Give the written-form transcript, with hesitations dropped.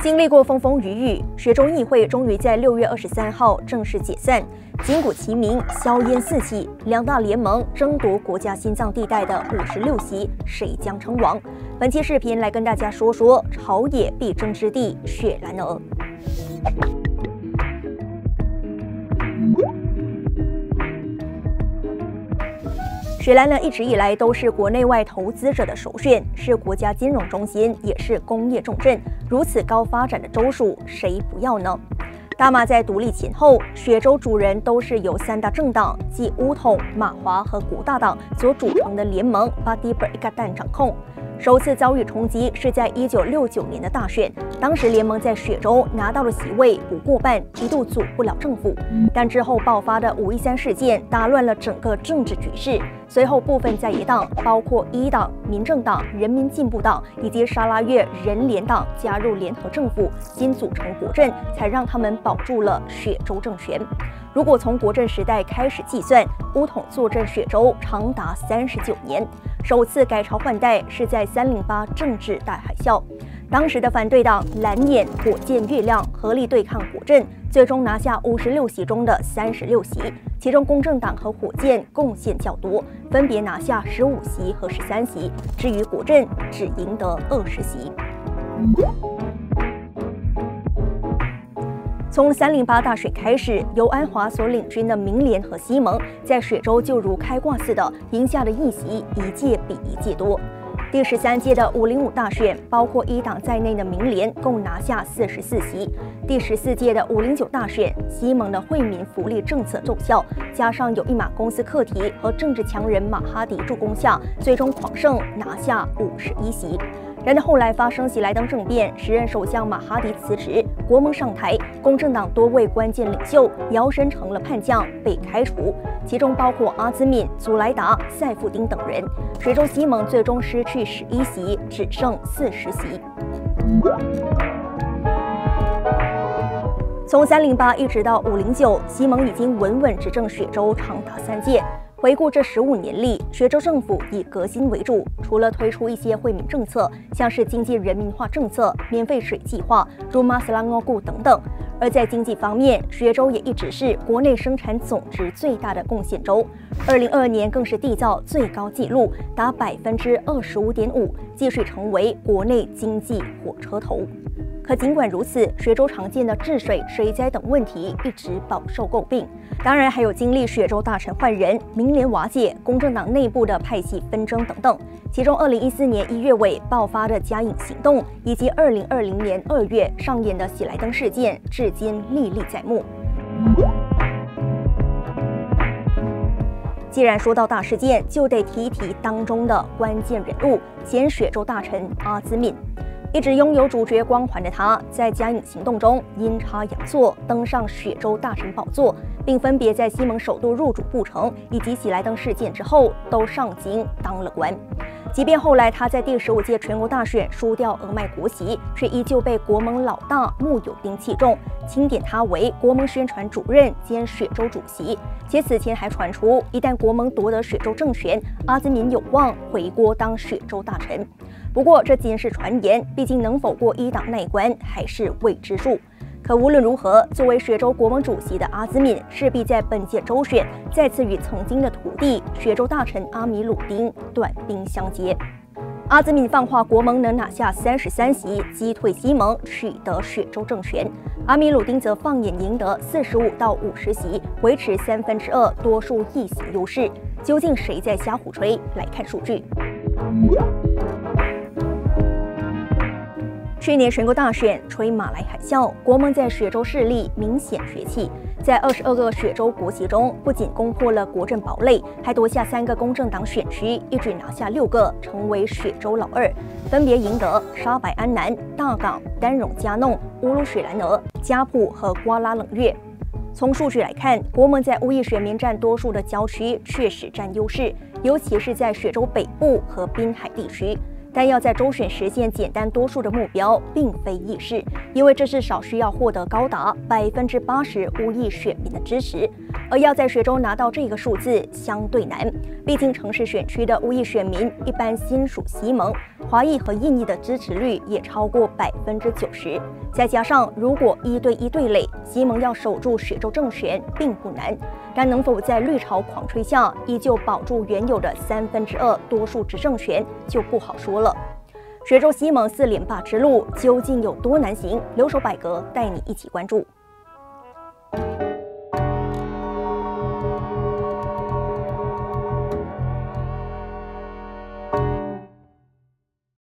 经历过风风雨雨，雪州议会终于在6月23号正式解散。金鼓齐鸣，硝烟四起，两大联盟争夺国家心脏地带的56席，谁将称王？本期视频来跟大家说说朝野必争之地雪兰莪。雪兰莪一直以来都是国内外投资者的首选，是国家金融中心，也是工业重镇。如此高发展的州属，谁不要呢？大马在独立前后，雪州主人都是由三大政党，即巫统、马华和国大党所组成的联盟巴蒂本伊嘎旦掌控。首次遭遇冲击是在1969年的大选，当时联盟在雪州拿到了席位不过半，一度组不了政府。但之后爆发的513事件打乱了整个政治局势，随后部分在野党，包括一党、民政党、人民进步党以及沙拉越人联党加入联合政府，新组成国阵，才让他们保住了雪州政权。如果从国阵时代开始计算，巫统坐镇雪州长达39年。首次改朝换代是在308政治大海啸，当时的反对党蓝眼、火箭月亮合力对抗国阵，最终拿下56席中的36席，其中公正党和火箭贡献较多，分别拿下15席和13席，至于国阵只赢得20席。从308大选开始，由安华所领军的民联和西盟在雪州就如开挂似的赢下了议席，一届比一届多。第13届的505大选，包括一党在内的民联共拿下44席。第14届的509大选，西盟的惠民福利政策奏效，加上有一马公司课题和政治强人马哈迪助攻下，最终狂胜，拿下51席。然而后来发生喜来登政变，时任首相马哈迪辞职，国盟上台，公正党多位关键领袖摇身成了叛将，被开除，其中包括阿兹敏、祖莱达、塞夫丁等人。雪州西盟最终失去11席，只剩40席。从308一直到509，西盟已经稳稳执政雪州长达3届。回顾这15年里，雪州政府以革新为主，除了推出一些惠民政策，像是经济人民化政策、免费水计划、如马斯拉诺固等等。而在经济方面，雪州也一直是国内生产总值最大的贡献州，2022年更是缔造最高纪录，达25.5%，继续成为国内经济火车头。可尽管如此，雪州常见的治水、水灾等问题一直饱受诟病。当然，还有经历雪州大臣换人、民联瓦解、公正党内部的派系纷争等等。其中，2014年1月尾爆发的嘉颖行动，以及2020年2月上演的喜来登事件，至今历历在目。既然说到大事件，就得提一提当中的关键人物——前雪州大臣阿兹敏。一直拥有主角光环的他，在嘉颖行动中阴差阳错登上雪州大臣宝座，并分别在西盟首都入主布城以及喜来登事件之后都上京当了官。即便后来他在第15届全国大选输掉俄麦国席，却依旧被国盟老大穆友丁器重，钦点他为国盟宣传主任兼雪州主席。且此前还传出，一旦国盟夺得雪州政权，阿兹敏有望回国当雪州大臣。不过这仅是传言，毕竟能否过一党那一关还是未知数。可无论如何，作为雪州国盟主席的阿兹敏，势必在本届州选再次与曾经的徒弟雪州大臣阿米鲁丁短兵相接。阿兹敏放话国盟能拿下33席，击退西盟，取得雪州政权。阿米鲁丁则放眼赢得45到50席，维持2/3多数议席优势。究竟谁在瞎胡吹？来看数据。去年全国大选吹马来海啸，国盟在雪州势力明显崛起。在22个雪州国席中，不仅攻破了国阵堡垒，还夺下3个公正党选区，一举拿下6个，成为雪州老二，分别赢得沙白安南、大港、丹戎加弄、乌鲁雪兰莪、加普和瓜拉冷月。从数据来看，国盟在乌裔选民占多数的郊区确实占优势，尤其是在雪州北部和滨海地区。但要在州选实现简单多数的目标，并非易事，因为这至少需要获得高达80%乌裔选民的支持。 而要在雪州拿到这个数字相对难，毕竟城市选区的无裔选民一般新属西蒙，华裔和印裔的支持率也超过90%。再加上如果1对1对垒，西蒙要守住雪州政权并不难，但能否在绿潮狂吹下依旧保住原有的2/3多数执政权就不好说了。雪州西蒙4连霸之路究竟有多难行？留守百格带你一起关注。